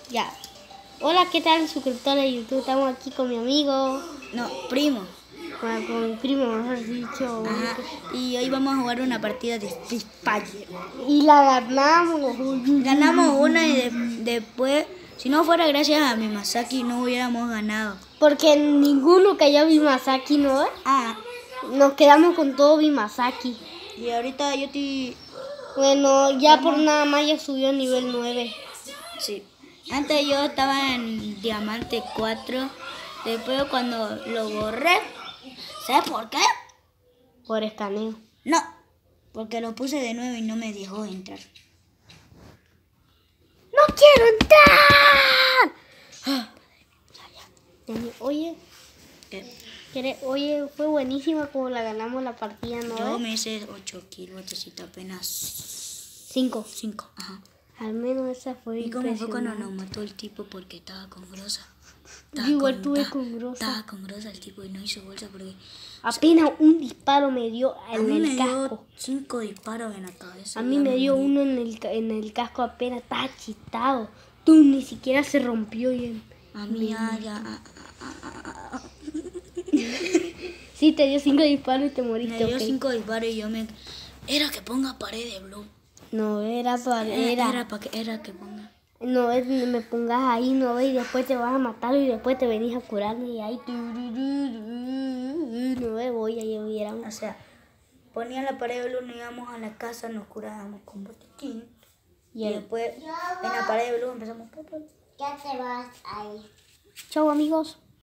Ya. Hola, ¿qué tal, suscriptores de YouTube? Estamos aquí con mi amigo. No, primo. Con mi primo, mejor dicho. Ajá. Y hoy vamos a jugar una partida de Free Fire. Y la ganamos. Ganamos una y después, si no fuera gracias a mi Masaki, no hubiéramos ganado. Porque ninguno cayó Bimasaki, ¿no? Ah, Nos quedamos con todo Bimasaki. y ahorita yo estoy... Bueno, ya por nada más ya subió a nivel 9. Sí. Antes yo estaba en Diamante 4. Después cuando lo borré, ¿sabes por qué? Por escaneo. No, porque lo puse de nuevo y no me dejó entrar. ¡No quiero entrar! Oye, oye, fue buenísima como la ganamos la partida, ¿no? Yo me hice 8 kills, apenas 5. 5. Ajá. Al menos esa fue ¿Y cómo fue cuando impresionante. nos mató el tipo porque estaba con Grosa? Yo igual tuve con Grosa. Estaba con Grosa el tipo y no hizo bolsa porque... Apenas un disparo me dio A en mí el me casco. dio 5 disparos en la cabeza. A mí me dio uno en el casco, apenas estaba chistado. Tú ni siquiera se rompió bien. A mí Sí, te dio 5 disparos y te moriste. me dio ok. 5 disparos y yo me... Era que ponga pared de blue. No, era Era que ponga. No, me pongas ahí, no ves, y después te vas a matar y después te venís a curarme y ahí no ves, voy a llover. O sea, ponía la pared de blue, nos íbamos a la casa, nos curábamos con botiquín. Y después en la pared de blue empezamos... Ya te vas ahí. Chau, amigos.